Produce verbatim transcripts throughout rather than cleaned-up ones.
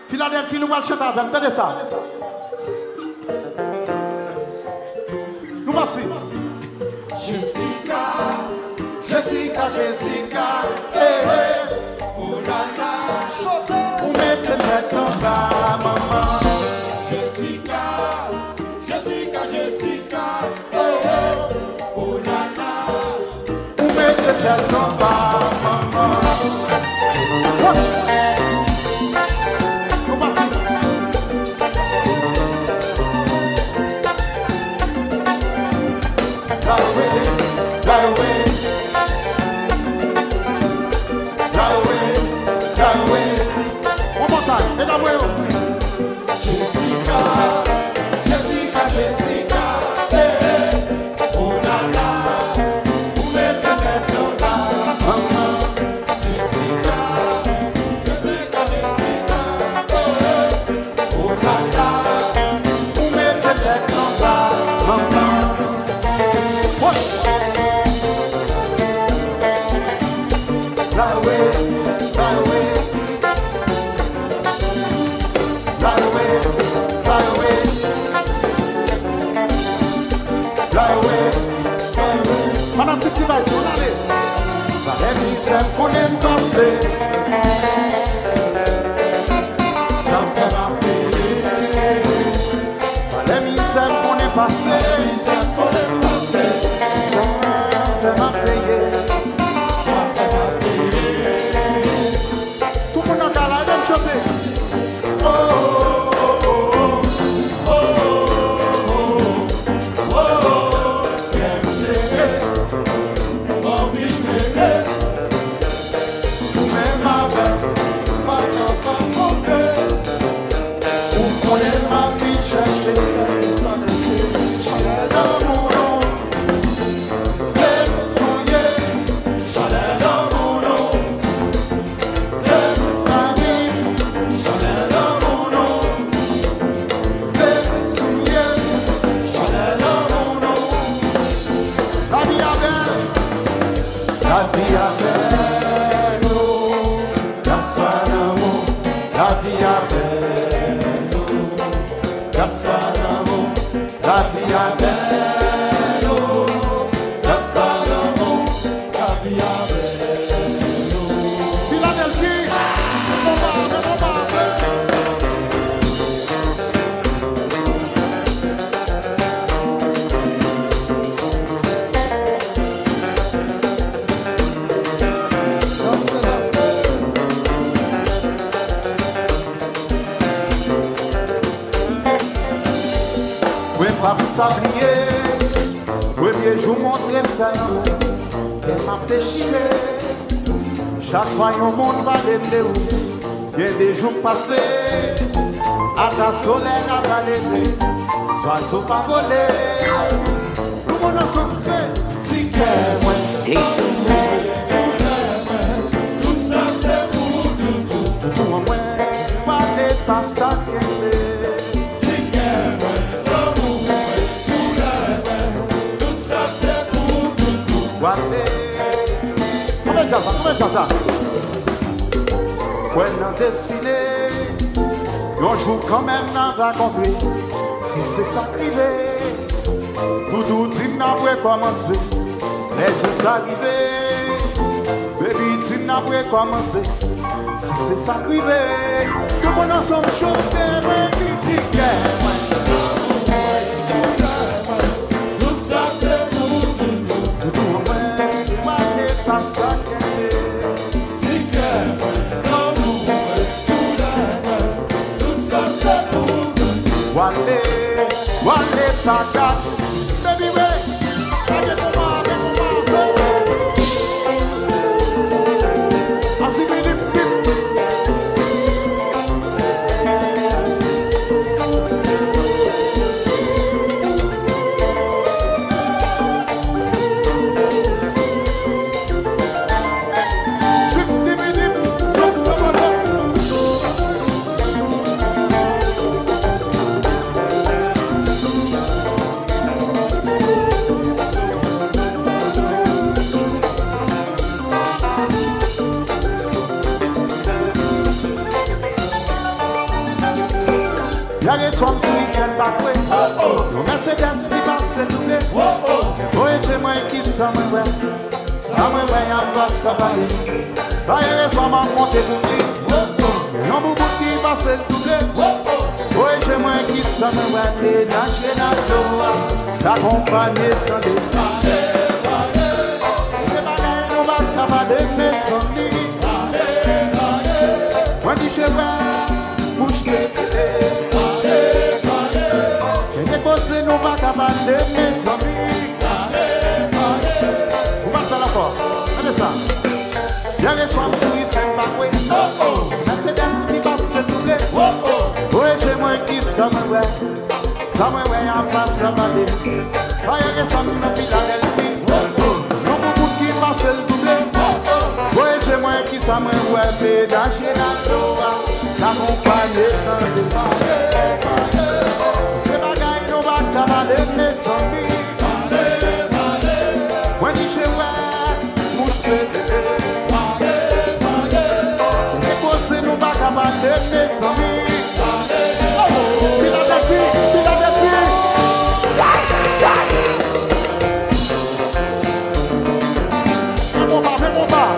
Philadelphie, nous allons chanter avec. Entendez ça. Nous merci. Jessica, Jessica, Jessica, eh, eh, oh la la, Vous mettez tête en bas, maman. Jessica, Jessica, Jessica, eh, eh, oh la la, Vous mettez tête en bas, maman. Nous merci. right away, right away, right away, right away. One more time. Let that way. Jessica, Jessica, Jessica, eh, eh, oh la la, vous mettez tête en bas, maman. Jessica, Jessica, Jessica, eh, eh, oh la la, vous mettez tête en bas, maman. Right away, right away, right away, right away, right away, right away. Madame Titi Baïsi, on allait. Fallait dire ça qu'on aime passer. Ça me fait rappeler. Fallait dire ça qu'on est passé. Ça qu'on aime passer. Ça me fait m'appeler. Ça me fait rappeler. Tout le monde a la même chanter. Oh, oh, oh, oh, oh, oh, oh, j'aime serrer, envie d'aimer. Même avec ma tante montée, où qu'on est ma vie chercher, ça ne fait chaleur dans mon nom. J'aime touiller, chaleur dans mon nom. J'aime ma vie, chaleur dans mon nom. J'aime touiller, chaleur dans mon nom. La vie a bien. La vie a belle, oh, grâce à l'amour. La vie a belle, oh, grâce à l'amour. La vie a belle, oh, grâce à l'amour. La vie a belle, oh. Philadelphie. On va, on va. Danse, danse. Oui, pas sablier. Premier jour, montrer le talent. Elle m'a déchiré. Chaque fois, un monde va l'aimer. Il y a des jours passés. À ta soleil, à ta l'été. Sois pas volé. Nous, on a sorti. Si qu'elle m'a tout ça c'est pour tout, tout. Moi, moi, n'est pas ça qu'elle Si qu'elle m'a l'amour, tout la tout ça c'est pour tout, tout. Comment ça, comment ça? When on dessiné, un jour quand même on va compris. Si c'est ça privé, nous tout dit n'a pas commencé. Les jours arrivés, baby tu n'as pas commencé. Si c'est ça privé, que mon ensemble chanter, critiquer. Tout ça c'est pour tout, tout. Tout le monde n'est pas ça qu'elle est. Si qu'elle m'a l'amour, tout la tout ça c'est pour tout, tout. Wale, wale taka, baby way, allez comment, allez comment, assis bip bip. Zip dip dip, zip zip zip. Y'a des soins sur week-end backway. Yo Mercedes qui passe le doublé. Boy, c'est moi qui ça me ouais. Ça me ouais, y'a pas ça va aller. Y'a des soins m'a monté pour lui. Y'a boubou qui passe le doublé. Boy, c'est moi qui ça me ouais. T'es naché dans le dos. T'accompagner dans des palais. Les bagailles nous va cavaler mes amis. Moi dis je vais bouche pété. Et nous va cavaler mes amis. Vous passez à la porte. Regardez ça. Y'a les soirs sur les scènes backway. Mercedes qui passe le doublé. Oui, j'ai moi qui ça me ouais. Ça me ouais, y'a pas ça va aller. Y'a les soirs qui me filent à l'elfie. Nous beaucoup qui passe le doublé. Oui, j'ai moi qui ça me ouais. Pédager dans le dos. L'accompagner dans le palais. Cavaler mes amis. Moi dis je ouais, mouche pété. Et quoi c'est nous va cavaler mes amis. Il a des filles, il a des filles. Mais mon pas, mais mon pas.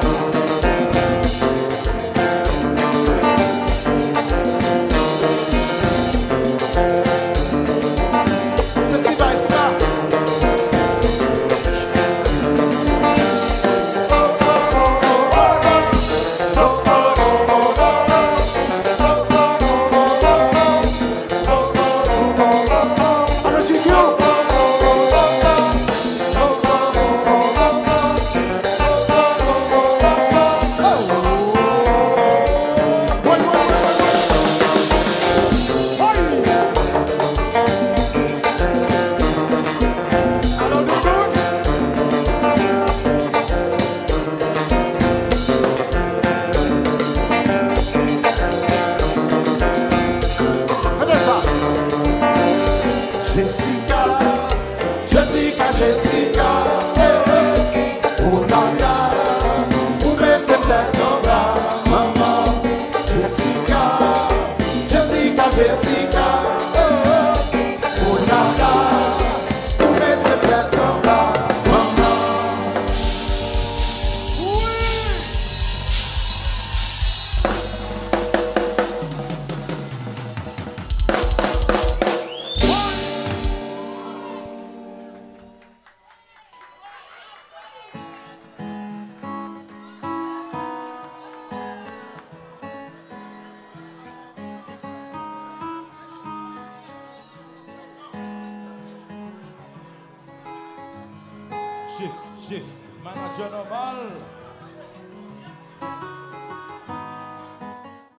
Gis, Gis, manager normal.